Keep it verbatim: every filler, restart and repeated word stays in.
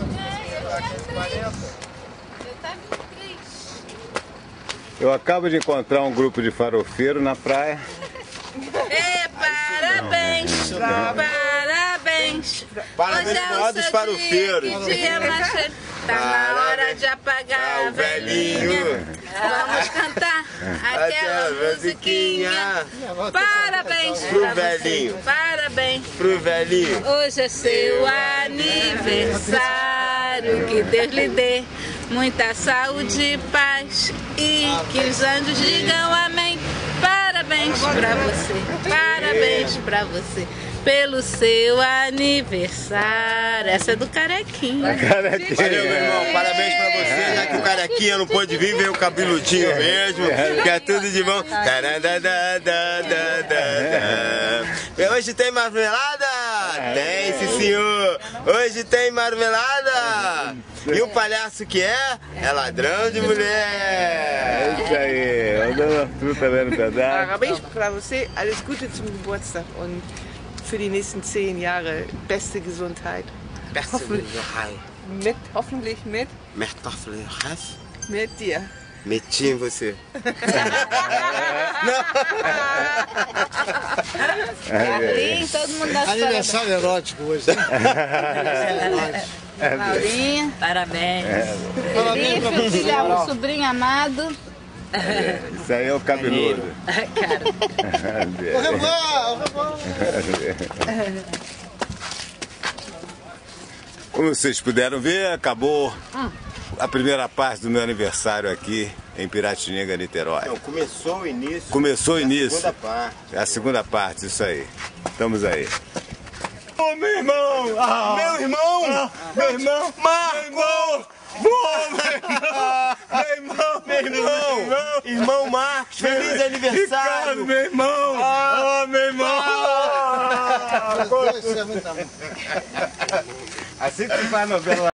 Eu acabo de encontrar um grupo de farofeiros na praia. É, parabéns, parabéns. Parabéns Hoje é pro maior dos seu farofeiros. dia, que dia mais cheio. Tá na hora de apagar a velhinha. Vamos cantar aquela musiquinha. Parabéns Pro pra velhinho. você. Parabéns. Pro velhinho. Hoje é seu aniversário. Que Deus lhe dê muita saúde e paz. E que os anjos digam amém. Parabéns pra você. Parabéns pra você. Pelo seu aniversário. Essa é do Carequinha. Carequinha. Valeu, meu irmão. Parabéns pra você. Já que o Carequinha não pôde vir, veio o cabeludinho mesmo. Que é tudo de bom. E hoje tem marmelada? Tem, sim, senhor. Hoje tem marmelada. E o palhaço que é? É ladrão de mulher. É isso aí. Eu dou uma fruta vendo pedaço. Parabéns pra você, alles Gute zum Geburtstag und für die nächsten zehn Jahre beste Gesundheit. Beste Hoffentlich mit, hoffentlich mit, mit dir. Meti em você. Paulinho, todo mundo dá Aniversário erótico hoje. Paulinho, Parabéns. Parabéns pra Felipe, você. filho, sobrinho amado. Isso aí é o cabeludo. Au revoir, au revoir. Como vocês puderam ver, acabou a primeira parte do meu aniversário aqui em Piratininga, Niterói. Não, começou o início. Começou o início. Segunda parte. É a segunda parte, isso aí. Estamos aí. Ô, meu irmão! Ah, Meu irmão! ah, Meu irmão! Marco! Ô, meu irmão! Meu irmão! Meu irmão! Irmão Marcos, feliz Ricardo, aniversário! meu irmão! Ah, meu irmão! Isso é muito amor. Assim que se faz novela.